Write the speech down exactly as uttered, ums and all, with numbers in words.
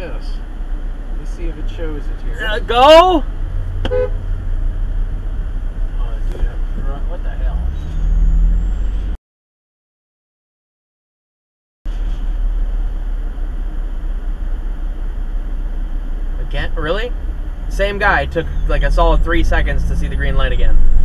Yes. Let's see if it shows it here. Uh, go! Oh, dude, I'm, what the hell? Again? Really? Same guy took like a solid three seconds to see the green light again.